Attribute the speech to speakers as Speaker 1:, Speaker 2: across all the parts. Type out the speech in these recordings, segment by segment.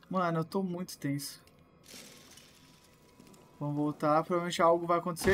Speaker 1: Mano, eu tô muito tenso. Vamos voltar, provavelmente algo vai acontecer.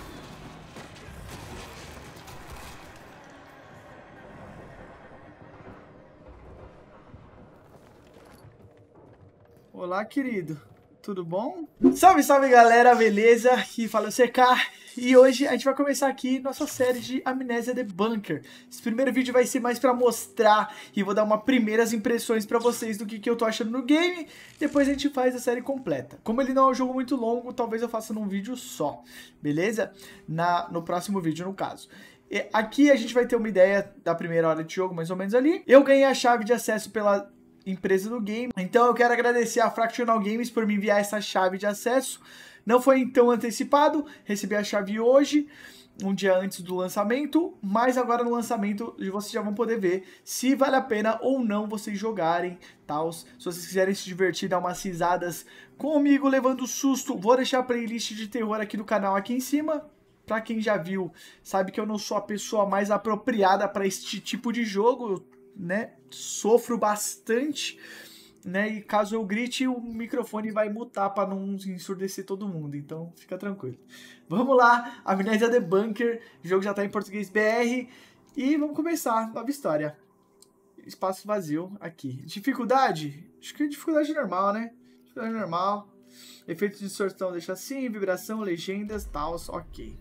Speaker 1: Olá, querido. Tudo bom? Salve, salve, galera. Beleza? Aqui fala o CK. E hoje a gente vai começar aqui nossa série de Amnésia The Bunker. Esse primeiro vídeo vai ser mais pra mostrar e vou dar uma primeiras impressões pra vocês do que eu tô achando no game. Depois a gente faz a série completa. Como ele não é um jogo muito longo, talvez eu faça num vídeo só, beleza? No próximo vídeo, no caso. Aqui a gente vai ter uma ideia da primeira hora de jogo, mais ou menos ali. Eu ganhei a chave de acesso pela empresa do game, então eu quero agradecer a Fractional Games por me enviar essa chave de acesso. Não foi então antecipado, recebi a chave hoje, um dia antes do lançamento, mas agora no lançamento vocês já vão poder ver se vale a pena ou não vocês jogarem, tal. Se vocês quiserem se divertir, dar umas risadas comigo levando susto, vou deixar a playlist de terror aqui do canal aqui em cima. Pra quem já viu, sabe que eu não sou a pessoa mais apropriada para este tipo de jogo, né? Sofro bastante, né? E caso eu grite, o microfone vai mutar para não ensurdecer todo mundo, então fica tranquilo. Vamos lá, Amnésia The Bunker, o jogo já tá em português BR e vamos começar, nova história. Espaço vazio aqui. Dificuldade? Acho que é dificuldade normal, né? Dificuldade normal. Efeito de distorção deixa assim, vibração, legendas, tal, ok.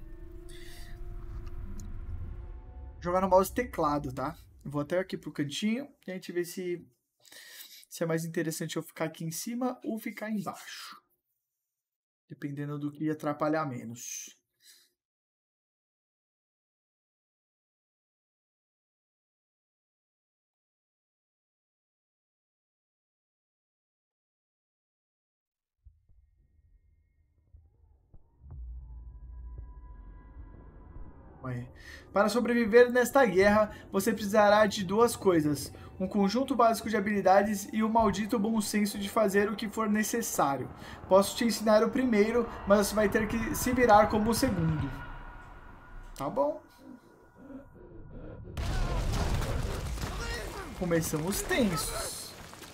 Speaker 1: Jogar no mouse e teclado, tá? Vou até aqui pro cantinho e a gente vê se é mais interessante eu ficar aqui em cima ou ficar embaixo. Dependendo do que atrapalhar menos. Para sobreviver nesta guerra, você precisará de duas coisas: um conjunto básico de habilidades e o maldito bom senso de fazer o que for necessário. Posso te ensinar o primeiro, mas você vai ter que se virar como o segundo. Tá bom. Começamos tensos.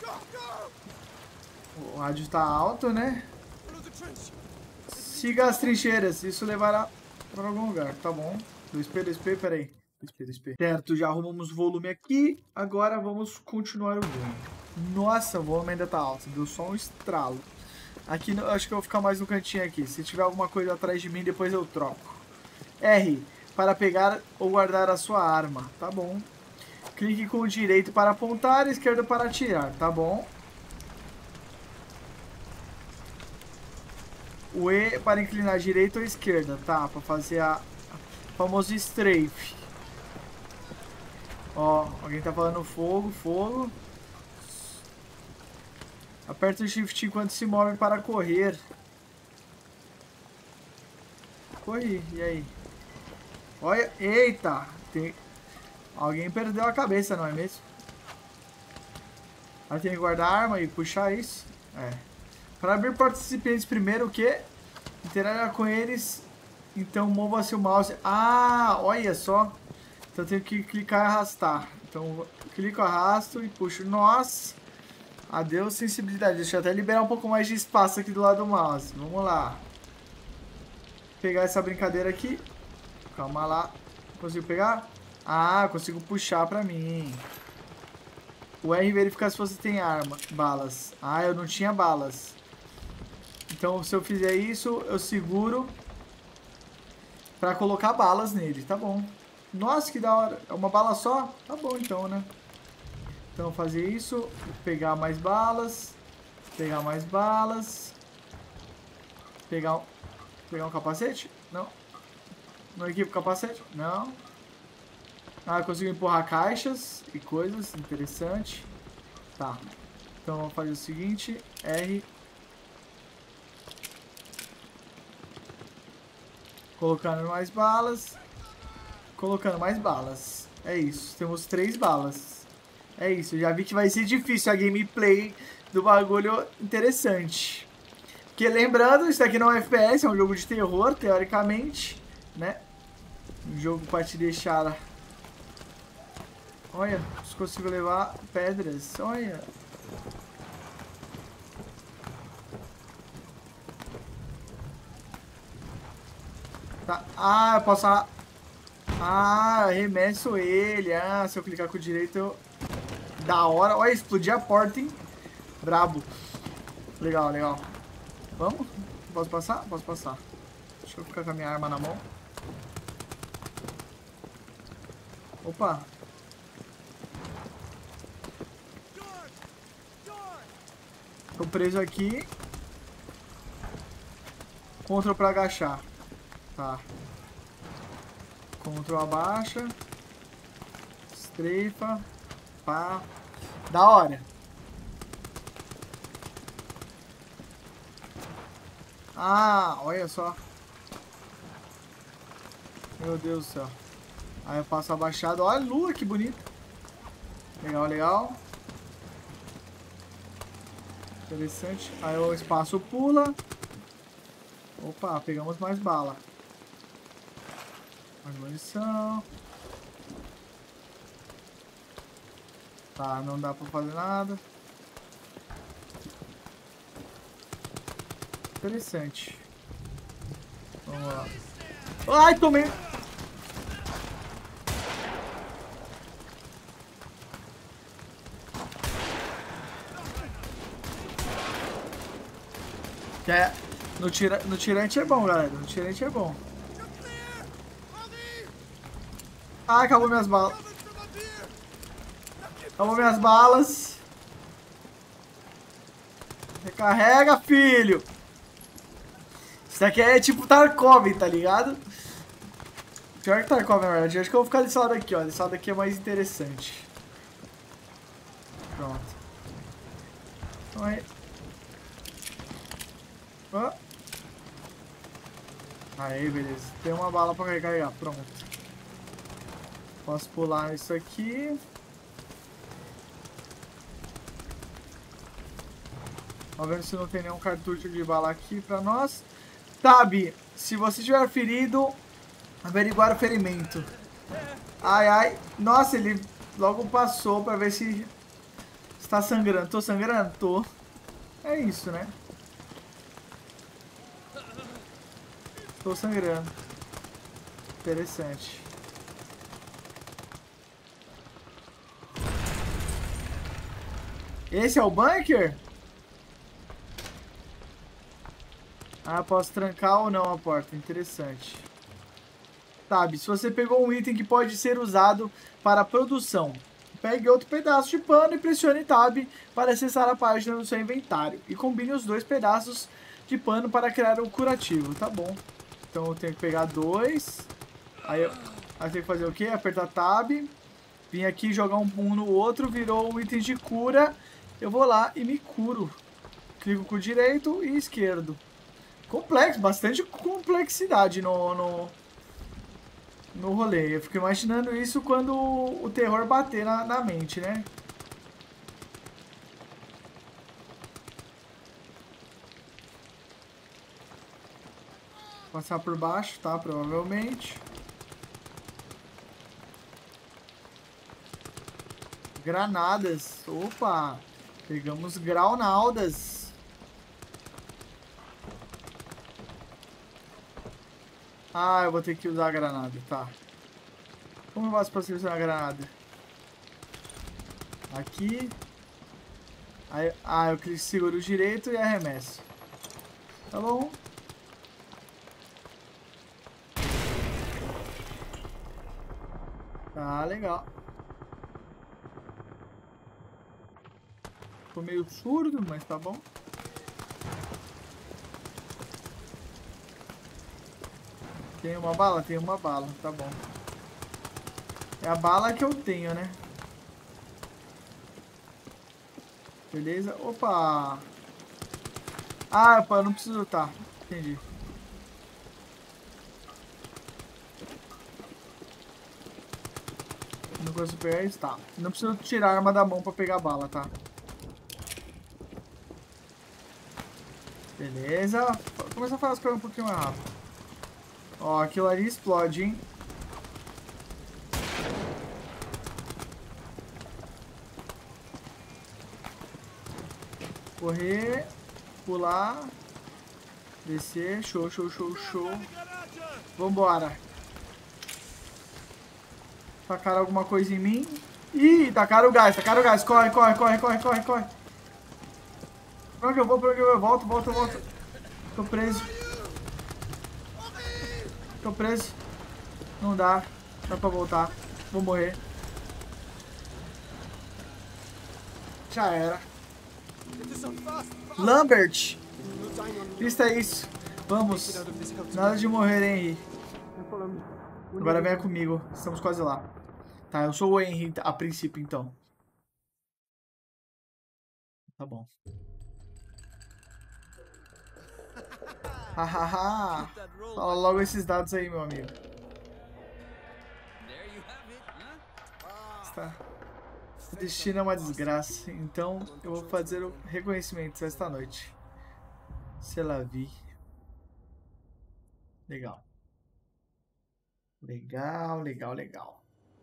Speaker 1: O rádio tá alto, né? Siga as trincheiras, isso levará para algum lugar, tá bom. 2P, peraí. 2P. Certo, já arrumamos o volume aqui. Agora vamos continuar o game. Nossa, o volume ainda tá alto. Deu só um estralo. Aqui, acho que eu vou ficar mais no cantinho aqui. Se tiver alguma coisa atrás de mim, depois eu troco. R, para pegar ou guardar a sua arma. Tá bom. Clique com o direito para apontar, esquerdo para atirar. Tá bom. O E para inclinar direita ou esquerda. Tá, para fazer a famoso strafe. Ó, alguém tá falando fogo. Aperta o shift enquanto se move para correr. Corri, e aí? Olha, eita! Alguém perdeu a cabeça, não é mesmo? Aí tem que guardar a arma e puxar isso. É. Para abrir participantes primeiro, o que? Interaja com eles. Então mova-se o mouse. Ah, olha só. Então eu tenho que clicar e arrastar. Então clico, arrasto e puxo. Nossa! Adeus sensibilidade. Deixa eu até liberar um pouco mais de espaço aqui do lado do mouse. Vamos lá. Vou pegar essa brincadeira aqui. Calma lá. Consigo pegar? Ah, consigo puxar pra mim. O R verifica se você tem arma. Balas. Ah, eu não tinha balas. Então se eu fizer isso, eu seguro pra colocar balas nele. Tá bom. Nossa, que da hora. É uma bala só? Tá bom então, né? Então fazer isso. Pegar mais balas. Pegar mais balas. Pegar um capacete? Não. Não equipo capacete? Não. Ah, eu consigo empurrar caixas e coisas. Interessante. Tá. Então vamos fazer o seguinte. R. Colocando mais balas. Colocando mais balas. É isso. Temos 3 balas. É isso. Eu já vi que vai ser difícil a gameplay do bagulho interessante. Porque lembrando, isso aqui não é um FPS, é um jogo de terror, teoricamente, né? Um jogo para te deixar... Olha, se consigo levar pedras. Olha. Tá. Ah, eu posso... Ah, arremesso ele. Ah, se eu clicar com o direito, eu... Da hora. Olha, explodir a porta, hein? Brabo. Legal, legal. Vamos? Posso passar? Posso passar. Deixa eu ficar com a minha arma na mão. Opa. Tô preso aqui. Ctrl pra agachar. Tá. Ctrl abaixa. Estreifa. Pá. Da hora. Ah, olha só. Meu Deus do céu. Aí eu passo abaixado. Olha a lua, que bonita. Legal, legal. Interessante. Aí o espaço pula. Opa, pegamos mais bala. Mais munição. Tá, não dá pra fazer nada. Interessante. Vamos lá. Ai, tomei! É, no tirante é bom, galera. No tirante é bom. Ah, acabou minhas balas. Acabou minhas balas. Recarrega, filho. Isso aqui é tipo Tarkov, tá ligado? Pior que Tarkov, na verdade. Acho que eu vou ficar desse lado aqui, ó. Desse lado aqui é mais interessante. Pronto. Então aí. Oh. Aí, beleza. Tem uma bala pra recarregar. Pronto. Posso pular isso aqui. Vamos ver se não tem nenhum cartucho de bala aqui pra nós. Tab, se você estiver ferido, averiguar o ferimento. Ai, ai. Nossa, ele logo passou pra ver se está sangrando. Tô sangrando? Tô. É isso, né? Tô sangrando. Interessante. Esse é o bunker? Ah, posso trancar ou não a porta. Interessante. Tab, se você pegou um item que pode ser usado para a produção, pegue outro pedaço de pano e pressione Tab para acessar a página do seu inventário. E combine os dois pedaços de pano para criar um curativo. Tá bom. Então eu tenho que pegar dois. Aí eu tenho que fazer o quê? Apertar Tab. Vim aqui jogar um no outro. Virou um item de cura. Eu vou lá e me curo. Clico com o direito e esquerdo. Complexo, bastante complexidade no rolê. Eu fico imaginando isso quando o terror bater na mente, né? Passar por baixo, tá? Provavelmente. Granadas. Opa! Pegamos granaldas. Ah, eu vou ter que usar a granada, tá. Como eu faço pra selecionar a granada? Aqui. Aí, eu seguro o direito e arremesso. Tá bom. Tá, legal. Ficou meio surdo, mas tá bom. Tem uma bala? Tem uma bala, tá bom. É a bala que eu tenho, né? Beleza? Opa! Ah, opa, eu não preciso... Tá, entendi. Não consigo pegar isso? Tá. Não preciso tirar a arma da mão pra pegar a bala, tá? Beleza. Começa a fazer as coisas um pouquinho mais rápido. Ó, aquilo ali explode, hein? Correr. Pular. Descer. Show, show, show, show. Vambora. Tacaram alguma coisa em mim. Ih, tacaram o gás, tacaram o gás. Corre, corre, corre, corre, corre, corre. Pra onde eu vou, pra onde eu vou? Volto, volto, volto. Tô preso. Tô preso. Não dá. Dá pra voltar. Vou morrer. Já era. Lambert. Lista isso. Vamos. Nada de morrer, Henry. Agora venha comigo. Estamos quase lá. Tá, eu sou o Henry a princípio, então. Tá bom. Hahaha. Fala logo esses dados aí, meu amigo. Está. O destino é uma desgraça. Então eu vou fazer o reconhecimento esta noite. C'est la vie. Legal. Legal, legal, legal.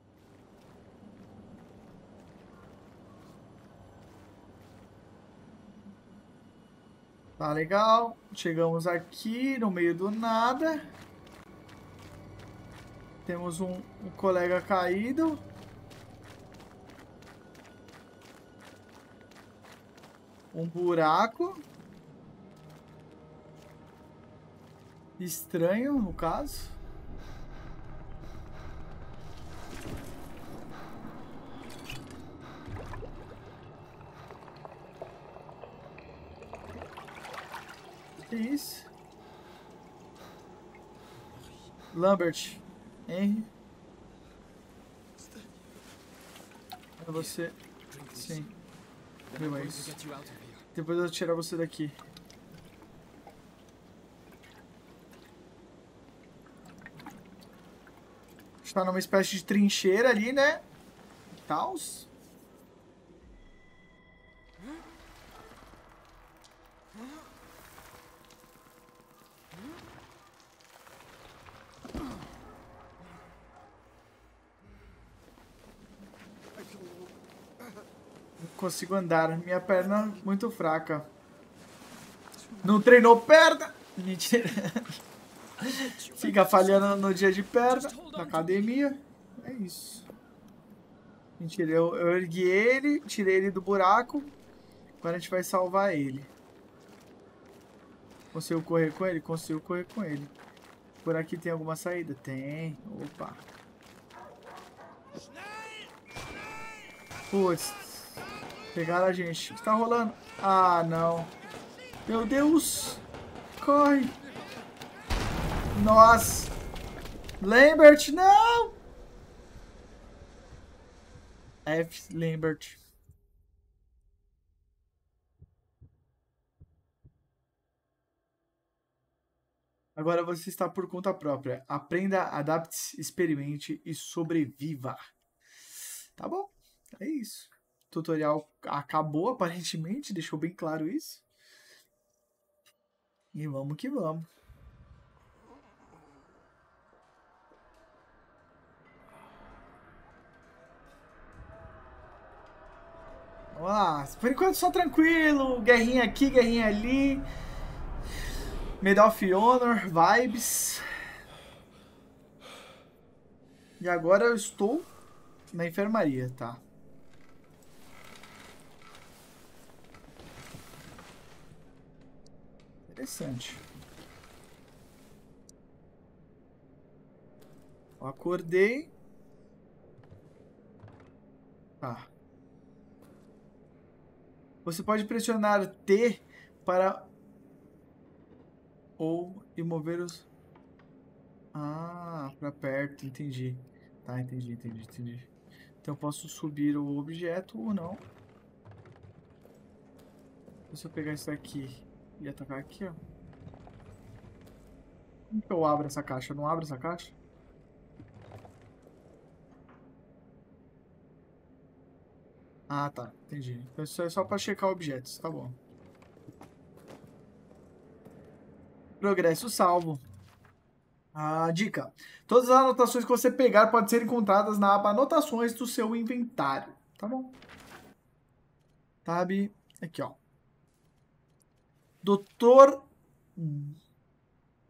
Speaker 1: Tá legal. Chegamos aqui no meio do nada. Temos um colega caído. Um buraco. Estranho, no caso. Que isso? Lambert. Henry. É você. Sim. Viu isso? Depois eu vou tirar você daqui. Está numa espécie de trincheira ali, né? Taos. Não consigo andar. Minha perna muito fraca. Não treinou perna? Mentira. Fica falhando no dia de perna. Na academia. É isso. Mentira, eu ergui ele, tirei ele do buraco. Agora a gente vai salvar ele. Consigo correr com ele? Consigo correr com ele. Por aqui tem alguma saída? Tem. Opa. Putz. Pegaram a gente. O que tá rolando? Ah, não. Meu Deus. Corre. Nossa. Lambert, não. F. Lambert. Agora você está por conta própria. Aprenda, adapte-se, experimente e sobreviva. Tá bom? É isso. O tutorial acabou, aparentemente. Deixou bem claro isso. E vamos que vamos. Vamos lá. Por enquanto só tranquilo. Guerrinha aqui, guerrinha ali. Medal of Honor, vibes. E agora eu estou na enfermaria, tá? Interessante. Eu acordei. Tá. Você pode pressionar T para ou e mover os... Ah, para perto, entendi. Tá, entendi, entendi, entendi. Então eu posso subir o objeto ou não. Se eu pegar isso aqui e atacar aqui, ó. Como que eu abro essa caixa? Eu não abro essa caixa? Ah, tá. Entendi. Então isso é só para checar objetos. Tá bom. Progresso salvo. A dica. Todas as anotações que você pegar podem ser encontradas na aba Anotações do seu inventário. Tá bom? Tab. Aqui, ó. Doutor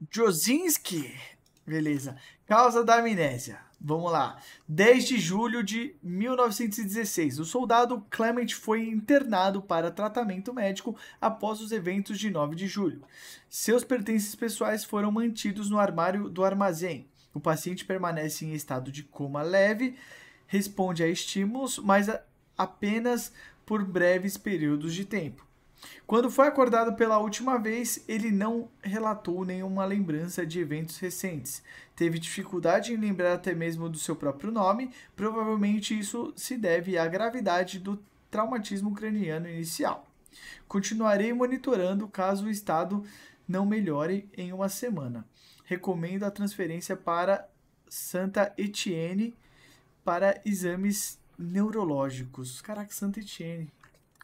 Speaker 1: Jozinski. Beleza. Causa da amnésia. Vamos lá. 10 de julho de 1916. O soldado Clement foi internado para tratamento médico após os eventos de 9 de julho. Seus pertences pessoais foram mantidos no armário do armazém. O paciente permanece em estado de coma leve, responde a estímulos, mas apenas por breves períodos de tempo. Quando foi acordado pela última vez, ele não relatou nenhuma lembrança de eventos recentes. Teve dificuldade em lembrar até mesmo do seu próprio nome. Provavelmente isso se deve à gravidade do traumatismo craniano inicial. Continuarei monitorando caso o estado não melhore em uma semana. Recomendo a transferência para Santa Etienne para exames neurológicos. Caraca, Santa Etienne.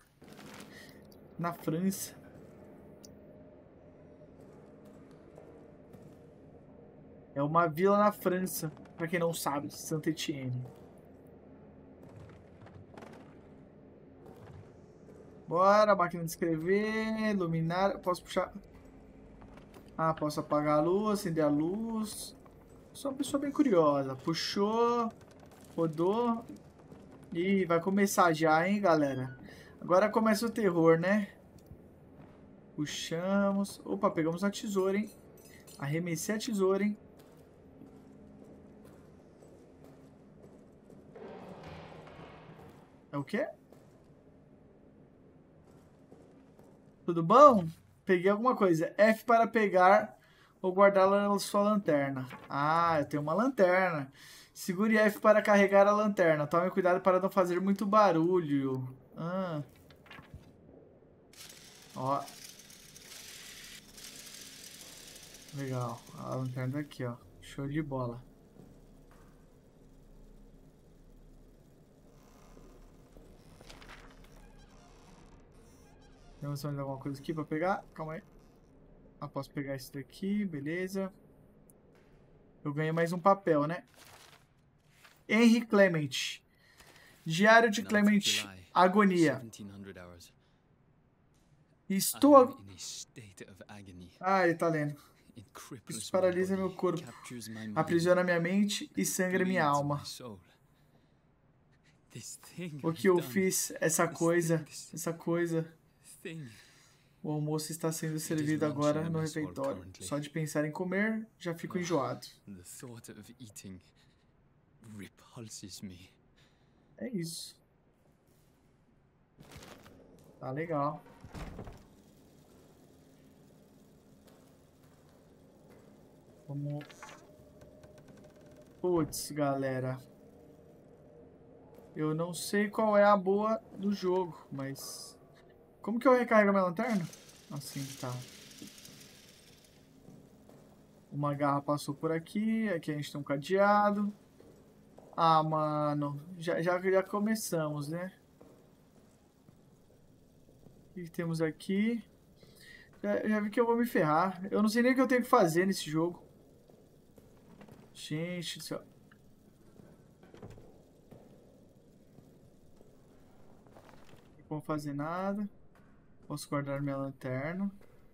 Speaker 1: Na França. É uma vila na França, pra quem não sabe, Saint-Étienne. Bora, máquina de escrever, luminária. Posso puxar? Ah, posso apagar a luz, acender a luz. Sou uma pessoa bem curiosa. Puxou, rodou. E vai começar já, hein, galera? Agora começa o terror, né? Puxamos. Opa, pegamos a tesoura, hein? Arremessei a tesoura, hein? É o quê? Tudo bom? Peguei alguma coisa. F para pegar ou guardar a sua lanterna. Ah, eu tenho uma lanterna. Segure F para carregar a lanterna. Tome cuidado para não fazer muito barulho. Ah. Ó. Legal. A lanterna tá aqui, ó. Show de bola. Temos mais alguma coisa aqui pra pegar? Calma aí. Ah, posso pegar isso daqui, beleza. Eu ganhei mais um papel, né? Henry Clement. Diário de Clement. Agonia. Estou... Ah, ele tá lendo. Isso paralisa meu corpo, aprisiona minha mente e sangra minha alma. O que eu fiz, essa coisa... O almoço está sendo servido agora no refeitório. Só de pensar em comer, já fico enjoado. É isso. Tá legal. Vamos... Putz, galera. Eu não sei qual é a boa do jogo, mas... Como que eu recarrego a minha lanterna? Assim, tá. Uma garra passou por aqui. Aqui a gente tem um cadeado. Ah, mano. Já começamos, né? O que temos aqui? Já vi que eu vou me ferrar. Eu não sei nem o que eu tenho que fazer nesse jogo. Gente do céu. Não vou fazer nada. Posso guardar minha lanterna.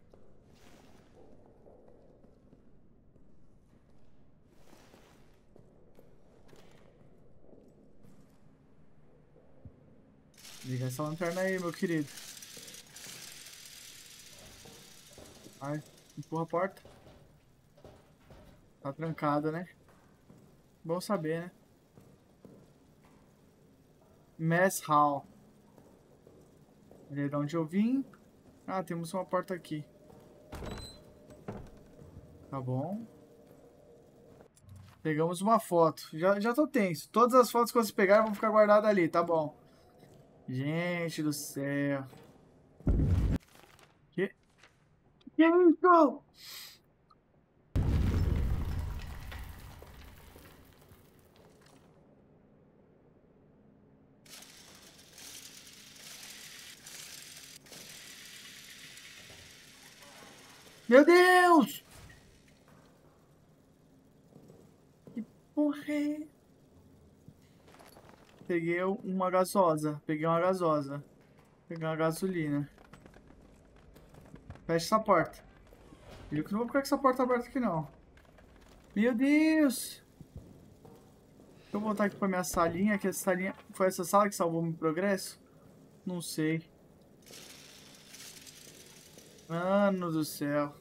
Speaker 1: Liga essa lanterna aí, meu querido. Ai, empurra a porta. Tá trancada, né? Bom saber, né? Mess Hall. De onde eu vim. Ah, temos uma porta aqui. Tá bom. Pegamos uma foto. Já tô tenso. Todas as fotos que vocês pegaram vão ficar guardadas ali, tá bom. Gente do céu. Que é isso? Meu Deus! Que porra é? Peguei uma gasosa. Peguei uma gasosa. Peguei uma gasolina. Fecha essa porta. Eu que não vou ficar com essa porta aberta aqui, não. Meu Deus! Deixa eu voltar aqui pra minha salinha, que essa salinha... Foi essa sala que salvou meu progresso? Não sei. Mano do céu.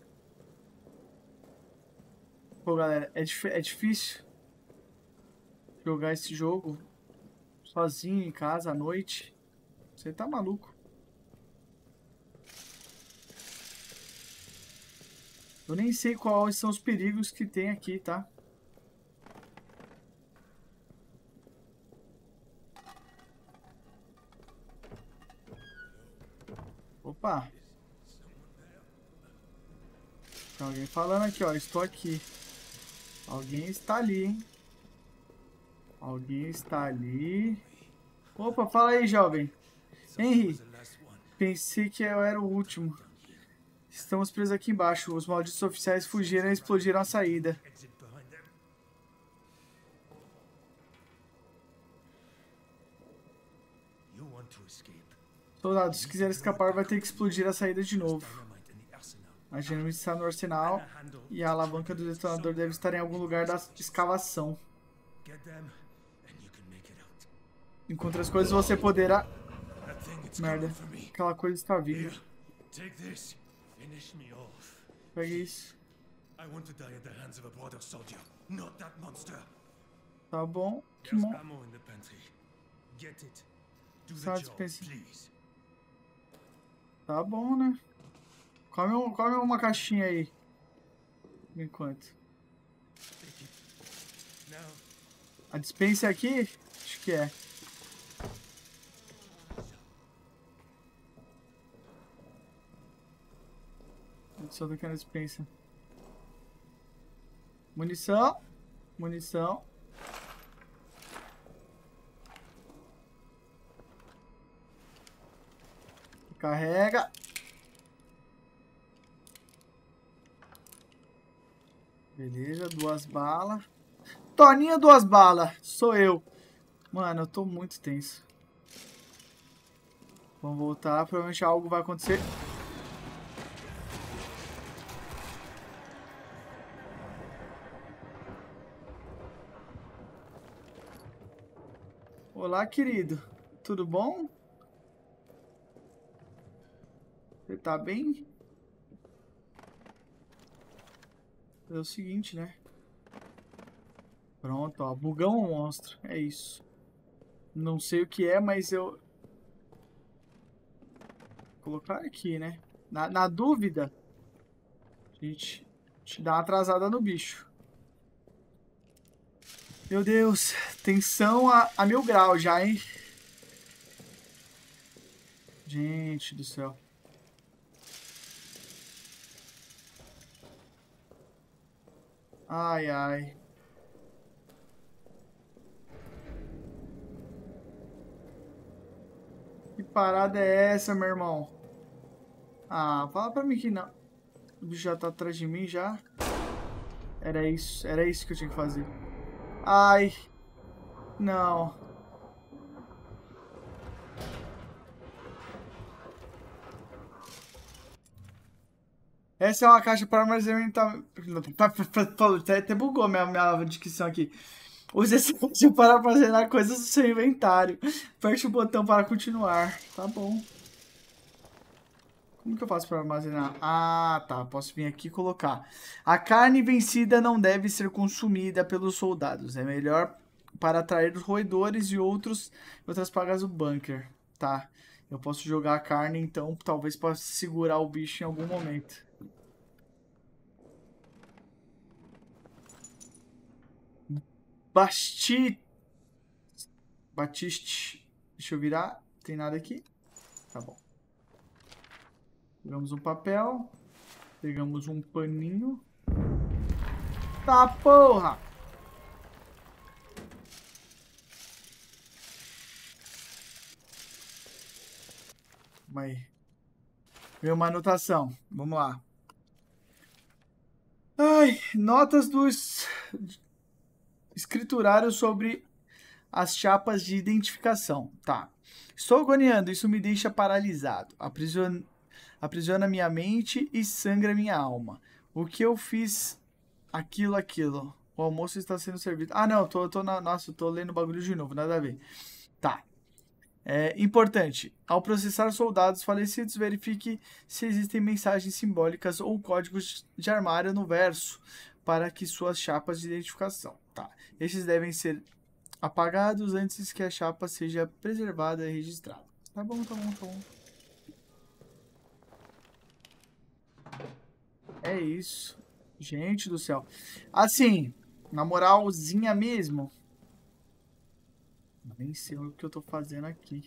Speaker 1: Pô, galera, é difícil jogar esse jogo sozinho em casa à noite. Você tá maluco. Eu nem sei quais são os perigos que tem aqui, tá? Opa! Tem alguém falando aqui, ó. Estou aqui. Alguém está ali, hein? Alguém está ali. Opa, fala aí, jovem. Henry, pensei que eu era o último. Estamos presos aqui embaixo. Os malditos oficiais fugiram e explodiram a saída. Soldado, se quiser escapar, vai ter que explodir a saída de novo. A dinamite está no arsenal e a alavanca do detonador deve estar em algum lugar da escavação. Encontre as coisas, você poderá... Merda, aquela coisa está viva. Pega isso. Tá bom, que bom. Tá bom, né? Come uma caixinha aí. Enquanto. A dispensa aqui? Acho que é. Só daqui na dispensa. Munição. Munição. Carrega. Beleza, 2 balas. Toninho, 2 balas. Sou eu. Mano, eu tô muito tenso. Vamos voltar. Provavelmente algo vai acontecer. Olá, querido. Tudo bom? Você tá bem? É o seguinte, né? Pronto, ó. Bugão ou monstro. É isso. Não sei o que é, mas eu... Vou colocar aqui, né? Na dúvida, a gente dá uma atrasada no bicho. Meu Deus. Tensão a 1000 graus já, hein? Gente do céu. Ai, ai. Que parada é essa, meu irmão? Ah, fala pra mim que não. O bicho já tá atrás de mim já. Era isso que eu tinha que fazer. Ai. Não. Essa é uma caixa para armazenamento. Até bugou minha dicção aqui. Use esse caixa para armazenar coisas do seu inventário. Aperte o botão para continuar. Tá bom. Como que eu faço para armazenar? Ah, tá. Posso vir aqui e colocar. A carne vencida não deve ser consumida pelos soldados. É melhor para atrair os roedores e outras pragas do bunker. Tá. Eu posso jogar a carne, então talvez possa segurar o bicho em algum momento. Batiste. Deixa eu virar. Tem nada aqui? Tá bom. Pegamos um papel. Pegamos um paninho. Tá, porra! Calma aí. Veio uma anotação. Vamos lá. Ai, notas dos escriturários sobre as chapas de identificação. Tá. Estou agoniando, isso me deixa paralisado. Aprisiona minha mente e sangra minha alma. O que eu fiz? Aquilo. O almoço está sendo servido. Ah, não, nossa, eu tô lendo o bagulho de novo, nada a ver. Tá. É importante. Ao processar soldados falecidos, verifique se existem mensagens simbólicas ou códigos de armário no verso para que suas chapas de identificação. Tá. Esses devem ser apagados antes que a chapa seja preservada e registrada. Tá bom, tá bom, tá bom. É isso. Gente do céu. Assim, na moralzinha mesmo. Nem sei o que eu tô fazendo aqui.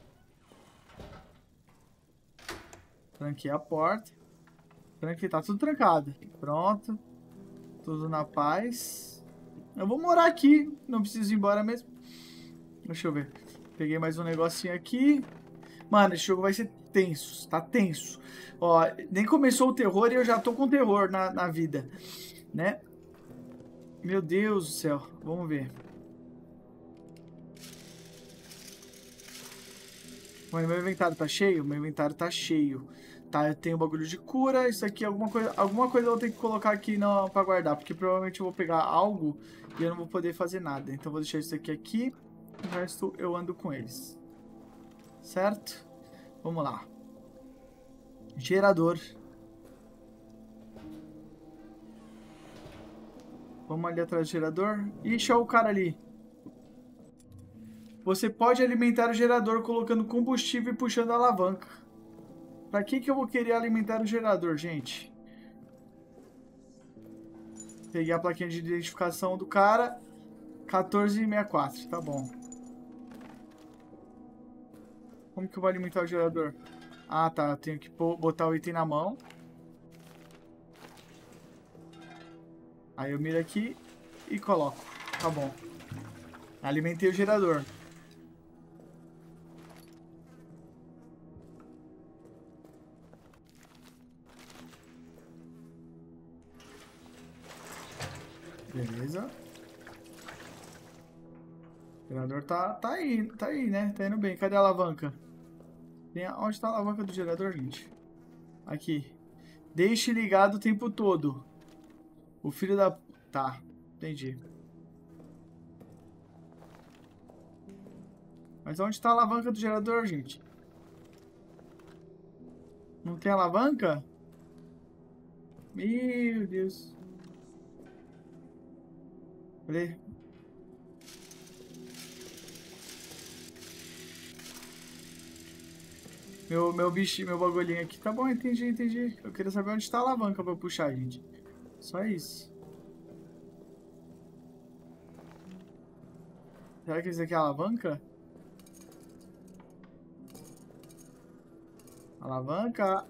Speaker 1: Tranquei a porta. Tranquei, tá tudo trancado. Pronto. Tudo na paz. Eu vou morar aqui. Não preciso ir embora mesmo. Deixa eu ver. Peguei mais um negocinho aqui. Mano, esse jogo vai ser tenso. Tá tenso. Ó, nem começou o terror e eu já tô com terror na vida. Né? Meu Deus do céu. Vamos ver. Mas meu inventário tá cheio? Meu inventário tá cheio. Tá, eu tenho bagulho de cura. Isso aqui, alguma coisa eu vou ter que colocar aqui pra guardar. Porque provavelmente eu vou pegar algo e eu não vou poder fazer nada. Então eu vou deixar isso aqui. O resto eu ando com eles. Certo? Vamos lá. Gerador. Vamos ali atrás do gerador. Ixi, olha o cara ali. Você pode alimentar o gerador colocando combustível e puxando a alavanca. Pra que eu vou querer alimentar o gerador, gente? Peguei a plaquinha de identificação do cara. 1464, tá bom. Como que eu vou alimentar o gerador? Ah, tá. Eu tenho que botar o item na mão. Aí eu miro aqui e coloco. Tá bom. Alimentei o gerador. Beleza. O gerador tá aí, né? Tá indo bem. Cadê a alavanca? Onde tá a alavanca do gerador, gente? Aqui. Deixe ligado o tempo todo. O filho da... Tá, entendi. Mas onde tá a alavanca do gerador, gente? Não tem alavanca? Meu Deus. Cadê? Meu bichinho, meu bagulhinho aqui. Tá bom, entendi. Eu queria saber onde tá a alavanca pra eu puxar, gente. Só isso. Será que isso aqui é a alavanca? Alavanca.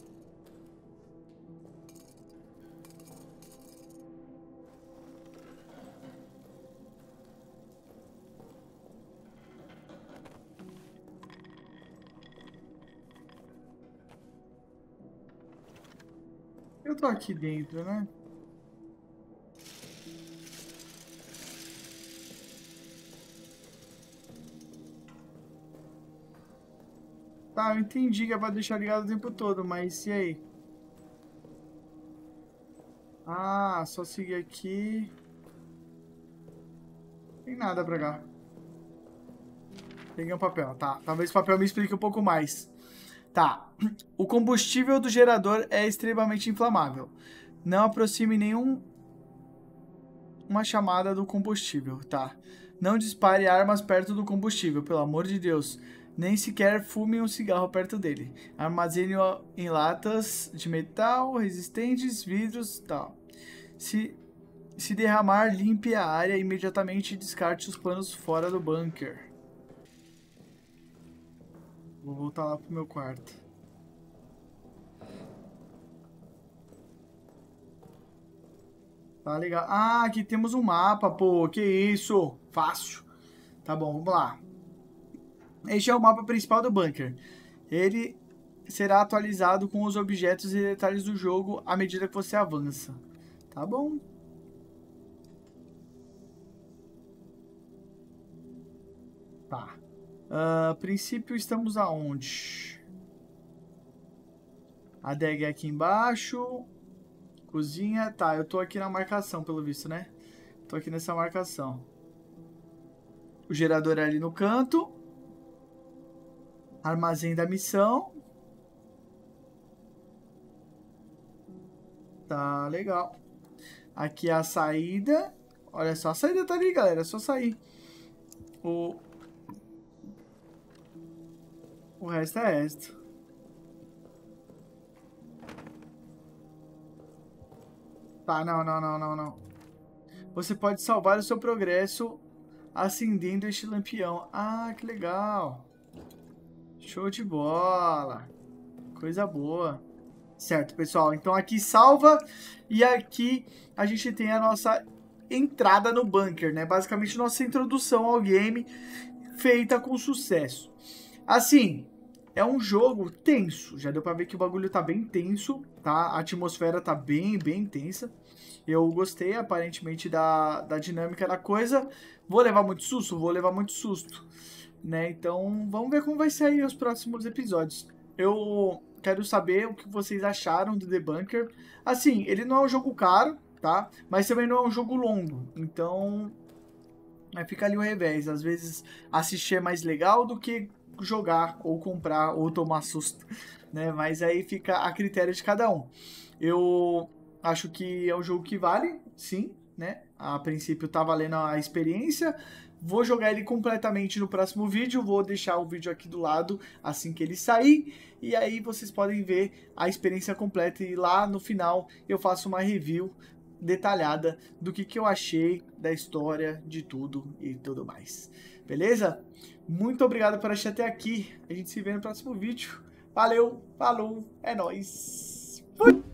Speaker 1: Eu tô aqui dentro, né? Tá, eu entendi que é pra deixar ligado o tempo todo, mas e aí? Ah, só seguir aqui. Tem nada pra cá. Peguei um papel, tá. Talvez o papel me explique um pouco mais. Tá. O combustível do gerador é extremamente inflamável. Não aproxime uma chamada do combustível, tá? Não dispare armas perto do combustível, pelo amor de Deus. Nem sequer fume um cigarro perto dele. Armazene-o em latas de metal, resistentes, vidros, tal. Se derramar, limpe a área imediatamente e descarte os panos fora do bunker. Vou voltar lá pro meu quarto. Tá legal. Ah, aqui temos um mapa, pô. Que isso? Fácil. Tá bom, vamos lá. Este é o mapa principal do bunker. Ele será atualizado com os objetos e detalhes do jogo à medida que você avança. Tá bom. Tá. A princípio estamos aonde? A adega é aqui embaixo. Cozinha. Tá, eu tô aqui na marcação, pelo visto, né? Tô aqui nessa marcação. O gerador é ali no canto. Armazém da missão. Tá, legal. Aqui é a saída. Olha só, a saída tá ali, galera. É só sair. O resto é extra. Tá, não. Você pode salvar o seu progresso acendendo este lampião. Ah, que legal. Show de bola. Coisa boa. Certo, pessoal. Então aqui salva e aqui a gente tem a nossa entrada no bunker, né? Basicamente nossa introdução ao game feita com sucesso. Assim, é um jogo tenso. Já deu pra ver que o bagulho tá bem tenso, tá? A atmosfera tá bem tensa. Eu gostei, aparentemente, da dinâmica da coisa. Vou levar muito susto? Vou levar muito susto, né? Então, vamos ver como vai ser aí os próximos episódios. Eu quero saber o que vocês acharam do The Bunker. Assim, ele não é um jogo caro, tá? Mas também não é um jogo longo. Então, fica ali o revés. Às vezes, assistir é mais legal do que jogar, ou comprar, ou tomar susto, né? Mas aí fica a critério de cada um. Eu acho que é um jogo que vale, sim, né? A princípio tá valendo a experiência. Vou jogar ele completamente no próximo vídeo. Vou deixar o vídeo aqui do lado assim que ele sair. E aí vocês podem ver a experiência completa. E lá no final eu faço uma review detalhada do que eu achei da história, de tudo e tudo mais. Beleza? Muito obrigado por assistir até aqui. A gente se vê no próximo vídeo. Valeu, falou, é nóis. Fui!